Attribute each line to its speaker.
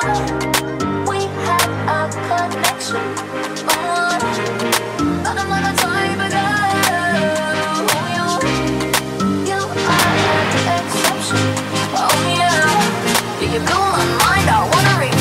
Speaker 1: We had a connection. But I'm not a type of girl. You are an exception. Oh yeah, you blew my mind. I wanna